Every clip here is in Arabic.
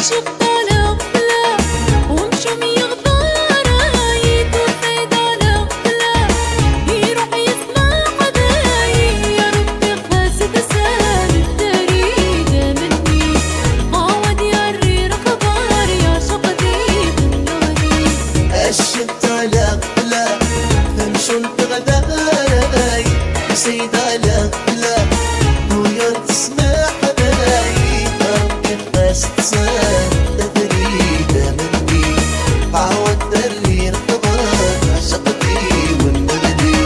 سيدة لا لا ويا تسمع حبايب الناس تسال تدريده مني عاود دري الخبر عشقتي والمغني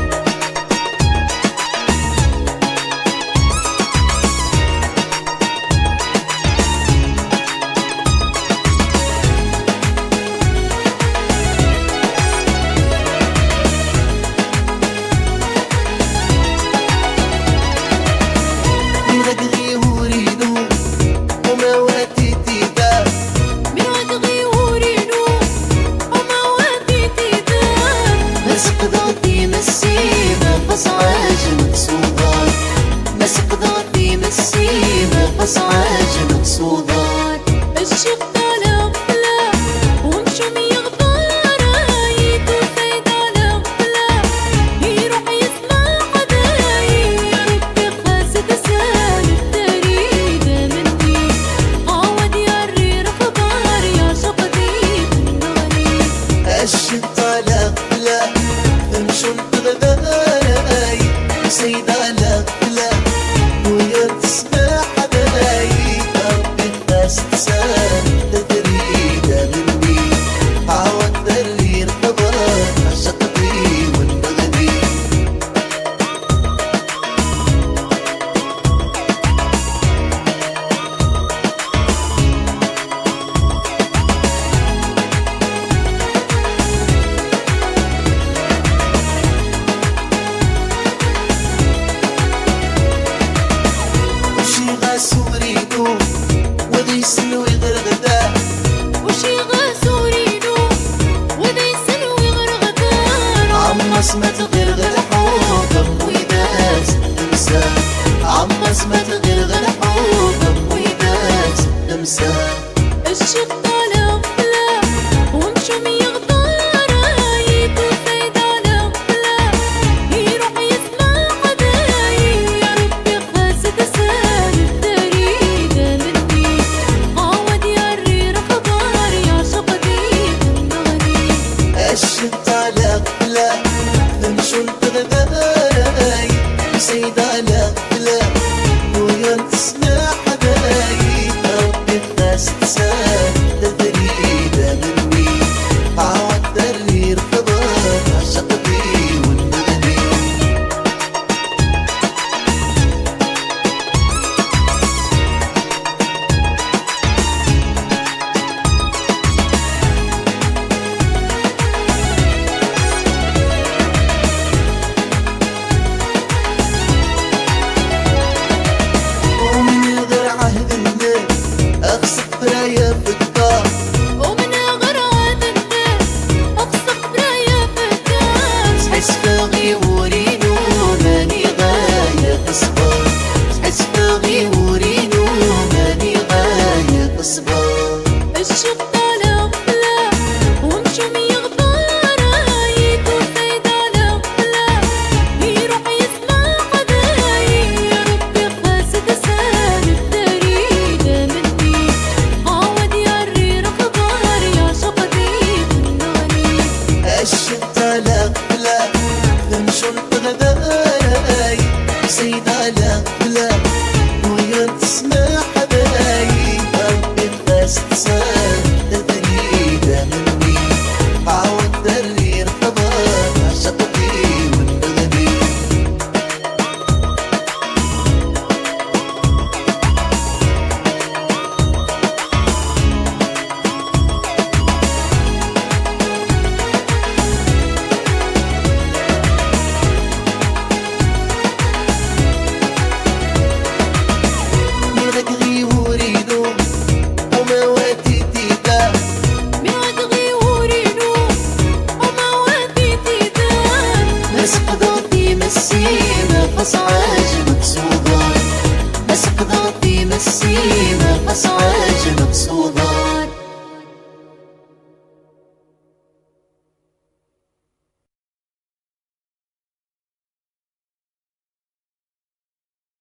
أصعاج مقصودات الشوق طالع طلع ومشوم يغفر رايد وفايدة على طلع يروح يسمع حبايب يا ربي قاصد سال التريد مني عاود يري الخبر يا شقدي بالنغني الشوق طالع طلع ومشوم يغفر سيدة لا لا ويا تسمع عمصمت غير الحوض ويداس تمسى عمصمت غير الحوض ويداس تمسى الشوق طالع طلع ومشوم يغفر رايد وفايدة على طلع يروح يسمع حبايب يا ربي قاصد سال التريد مني عاود يري الخبر يا شقدي بالنغني الشوق طالع طلع نمشون تغذاي سيدة لا لا ويا تسمع حبايب ربي الناس تسال تدريده مني عاود دري الخبر عشقتي والمغني برايا في الدار ومن غير عادتنا أقصق برايا في الدار حس فاغي ورينو ماني غاية تصبر حس فاغي ورينو ماني غاية تصبر الشوق طالع طلع ومشوم يغفر رايد وفايدة على طلع يروح يسمع حبايب يا ربي قاصد سال التريد مني عاود يري الخبر يا شقدي بالنغني الشوق طالع طلع نمشون تغذاي سيدة لا لا ويا تسمع حبايب ربي الناس تسال تدريده مني عاود دري الخبر عشقتي والمغني أصعاج مقصودات بس قضاء في مسيرة أصعاج مقصودة